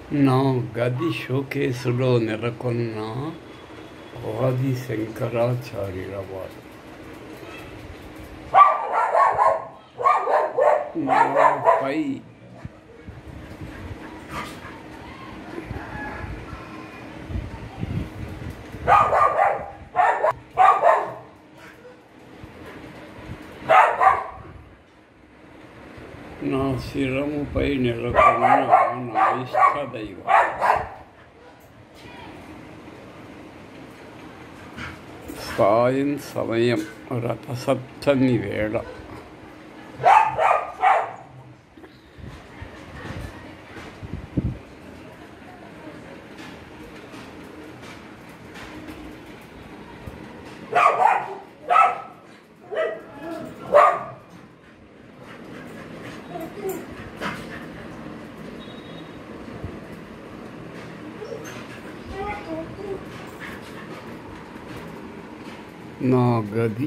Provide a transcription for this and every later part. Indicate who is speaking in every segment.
Speaker 1: నా గది షోకేసులో నెలకొన్న ఆది శంకరాచార్యుల వారు నాపై నా శిరముపై నెలకొన్న నా ఇష్టదైవం సాయం సమయం రథసప్తమి వేళ నా గది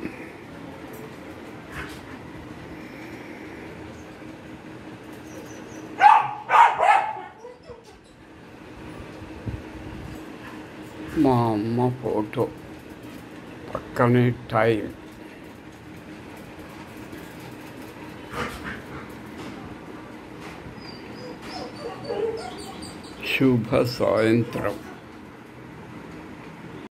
Speaker 1: మా అమ్మ ఫోటో పక్కనే టైం శుభ సాయంత్రం.